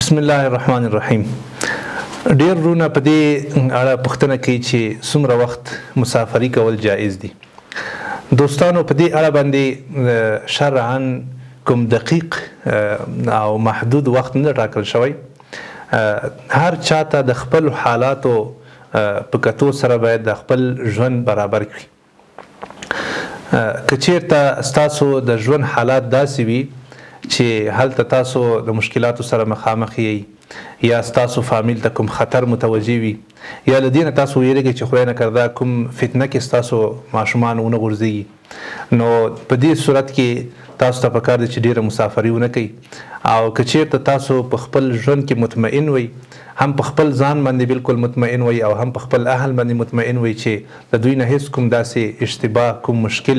بسم الله الرحمن الرحیم. ډیر رونه په دې اړه پوښتنه کوي چې څومره وخت مسافري کول جائز دي. دوستانو په دې اړه باندې شرعاً کوم دقیق او محدود وخت نه ټاکل شوی. هر چاته د خپل حالاتو په کتو سره باید د خپل ژوند برابر کړي. که چیرته ستاسو د ژوند حالات داسې وي چې هلته تاسو د مشکلاتو سره مخامخ یې یا ستاسو فامیل ته کوم خطر متوجه وي یا له دې نه تاسو ویریږئ چې خدای نکرده کوم فتنه کې ستاسو ماشومان ونه غورځېږي، نو په دې صورت کې تاسو ته پکار دی چې ډیره مسافري ونه کوئ. او که چیرته تاسو په خپل ژوند کې مطمئن وئ، هم په خپل ځان باندې بالکل مطمئن وئ او هم په خپل اهل باندې مطمئن وئ چې د دوی نه هیڅ کوم داسې اشتباه کوم مشکل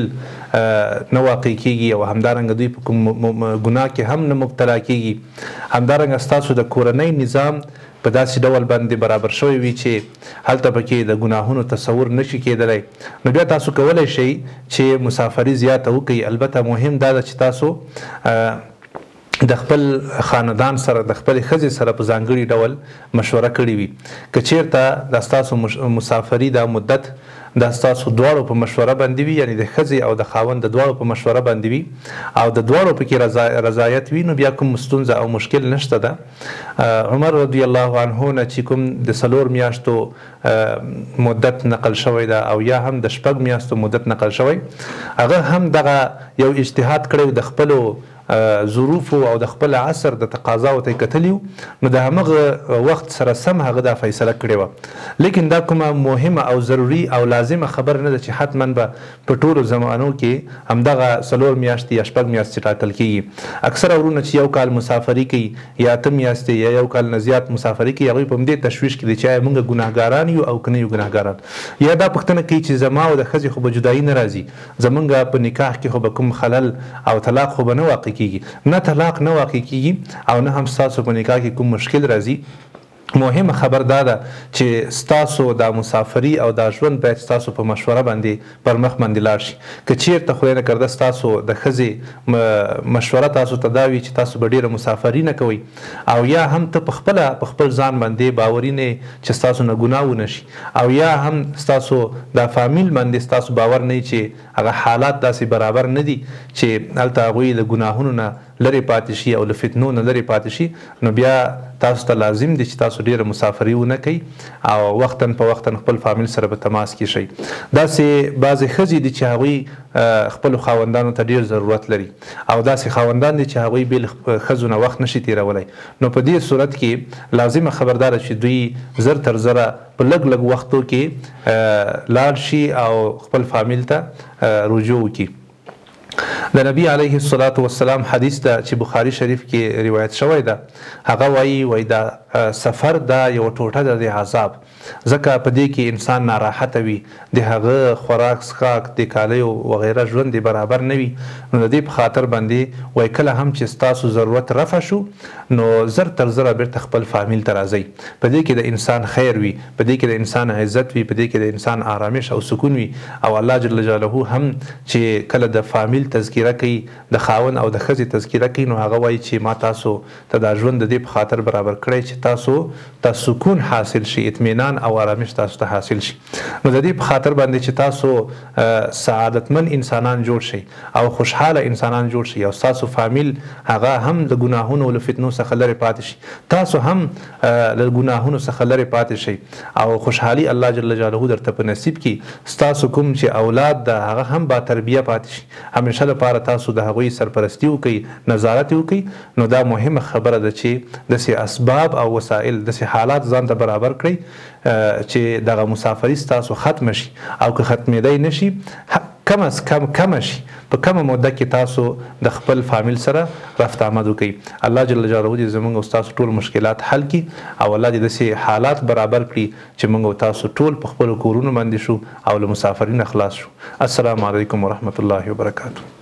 نه واقع کیږي او همدارنګه دوی په کوم ګناه کې هم نه مبتلا کیږي، همدارنګه ستاسو د کورنۍ نظام په داسې ډول باندې برابر شوی وي چې هلته پکې د ګناهونو تصور نشي کېدلی، نو بیا تاسو کولی شئ چې مسافري زیاته وکړئ. البته مهم دا ده چې تاسو د خپل خاندان سره د خپل ښځې سره په ځانګړي ډول مشوره کړې وي. که چیرته دا ستاسو مسافري دا مدت دا ستاسو دواړو په مشوره باندې وي، یعنی د ښځې او د خاوند د دواړو په مشوره باندې وي او د دواړو پکې رضایت وي، نو بیا کوم ستونزه او مشکل نشته ده. عمر رضی الله عنه نه چې کوم د 4 میاشتو مدت نقل شوی ده او یا هم د 6 میاشتو مدت نقل شوی، هغه هم دغه یو اجتهاد کړی د خپلو ظروفو او د خپل عصر د تقاضاو ته کتلی و، نو د همغه وخت سره سم هغه دا فیصله کړې وه. لیکن دا کومه مهمه او ضروري او لازمه خبر نه ده چې حتما به په ټولو زمانو کې همدغه 4 میاشتې یا 6 میاشتې ټاکل کیږي. اکثره ورونه چې یو کال مسافري کوي یا 8 میاشتې یا یو کال نه زیات مسافري کوي، هغوی په همدې تشویش کې دي چې آیا موږ ګناهګاران یو او که نه یو ګناهګاران، یا دا پوښتنه کوي چې زما او د ښځې خو به جدایي نه راځي، زمونږ په نکاح کې خو به کوم خلل او طلاق خو به نه واقع کیږي. نه طلاق نه واقع کیږي او نه هم ستاسو په نکاح کې کوم مشکل راځي. مهمه خبر دا ده چې ستاسو دا مسافري او دا ژوند باید ستاسو په مشوره باندې پر مخ باندې لاړ شي. که چیرته خدای نکرده ستاسو د ښځې مشوره تاسو ته دا وي چې تاسو به ډیره مسافري نه کوئ او یا هم ته په خپل ځان باندې باوري نه چې ستاسو نه ګناه ونه شي او یا هم ستاسو دا فامیل باندې ستاسو باور نه چې هغه حالات داسې برابر نه دي چې هلته هغوی له ګناهونو نه لرې پاتې شي او له فتنو نه لرې پاتې شي، نو بیا تاسو ته لازم دي چې تاسو ډیره مسافري ونه کوئ او وختاً په وختاً خپل فامیل سره به تماس کې شئ. داسې بعضې ښځې دي چې هغوی خپلو خاوندانو ته ډیر ضرورت لري او داسې خاوندان دي چې هغوی بې له ښځو نه وخت نشي تیرولی، نو په دې صورت کې لازمه خبرداره چې دوی زر تر زره په لږ لږ وختو کې لاړ شي او خپل فامیل ته رجوع وکړي. د نبی علیه الصلاة والسلام حدیث ده چې بخاري شریف کې روایت شوی ده، هغه وایي دا سفر دا یو ټوټه ده د عذاب، ځکه په دې کې انسان ناراحته وي، د هغه خوراک څښاک د کالیو وغیره ژوند دی برابر نه وي، نو د دې په خاطر باندې وایي کله هم چې ستاسو ضرورت رفع شو نو زر تر زره بیرته خپل فامیل ته راځئ. په دې کې د انسان خیر وي، په دې کې د انسان عزت وي، په دې کې د انسان آرامش او سکون وي او الله جل جلاله هم چې کله د فامیل تذکیره کوي، د خاوند او د ښځې تذکیره کوي، نو هغه وایي چې ما تاسو ته دا ژوند د دې په خاطر برابر کړی چې تاسو ته سکون حاصل شي، اطمینان او آرامش تاسو ته حاصل شي. نو د دې په خاطر باندې چې تاسو سعادتمن انسانان جوړ شئ او خوشحاله انسانان جوړ شئ او ستاسو فامیل هغه هم د ګناهونو له فتنو څخه لرې پاتې شي، تاسو هم له ګناهونو څخه لرې پاتې شئ او خوشحالي الله جل جلاله درته په نصیب کړي. ستاسو کوم چې اولاد ده هغه هم با تربیه پاتې شي، همیشه لپاره تاسو د هغوی سرپرستی وکړئ، نظارت وکړئ. نو دا مهمه خبره ده چې داسې اسباب او وسایل داسې حالات ځان ته برابر کړئ چې دغه مسافري ستاسو ختمه شي او که ختمېدی نشي کم از کم کمه شي، په کمه موده کې تاسو د خپل فامیل سره رفت آمد وکړئ. الله جل جلاله دې زموږ او ستاسو ټول مشکلات حل کړي او الله دې داسې حالات برابر کړي چې موږ او تاسو ټول په خپلو کورونو باندې شو او له مسافري نه خلاص شو. السلام علیکم ورحمة الله وبرکاته.